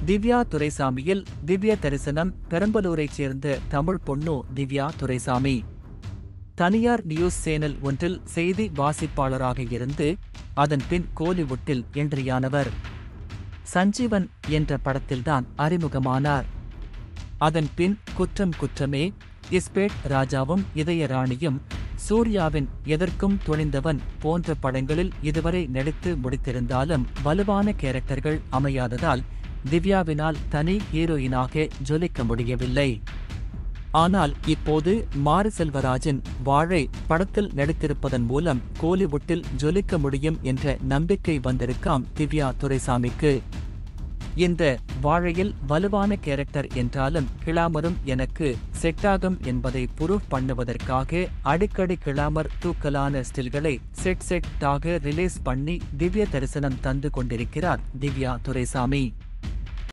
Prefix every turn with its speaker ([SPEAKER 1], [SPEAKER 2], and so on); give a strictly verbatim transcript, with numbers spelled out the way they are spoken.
[SPEAKER 1] திவ்யா துரைசாமியில் திவ்ய தரிசனம். பெரம்பலூரைச் சேர்ந்த தமிழ் பொண்ணு திவ்யா துரைசாமி தனியார் நியூஸ் சேனல் ஒன்றில் செய்தி வாசிப்பாளராக இருந்து அதன் பின் கோலிவுட்டில் என்ட்ரியானவர். சஞ்சீவன் என்ற படத்தில்தான் அறிமுகமானார். அதன் பின் குற்றம் குற்றமே, இஸ்பேட் ராஜாவும் இதயராணியும், சூர்யாவின் எதற்கும் துணிந்தவன் போன்ற படங்களில் இதுவரை நடித்து முடித்திருந்தாலும் வலுவான கேரக்டர்கள் அமையாததால் திவ்யாவினால் தனி ஹீரோயினாக ஜொலிக்க முடியவில்லை. ஆனால் இப்போது மாரி செல்வராஜின் வாழை படத்தில் நடித்திருப்பதன் மூலம் கோலிவுட்டில் ஜொலிக்க முடியும் என்ற நம்பிக்கை வந்திருக்காம் திவ்யா துரைசாமிக்கு. இந்த வாழையில் வலுவான கேரக்டர் என்றாலும் கிளாமரும் எனக்கு செட்டாகும் என்பதை ப்ரூவ் பண்ணுவதற்காக அடிக்கடி கிளாமர் தூக்கலான ஸ்டில்களை செட் செட்டாக ரிலீஸ் பண்ணி திவ்ய தரிசனம் தந்து கொண்டிருக்கிறார் திவ்யா துரைசாமி.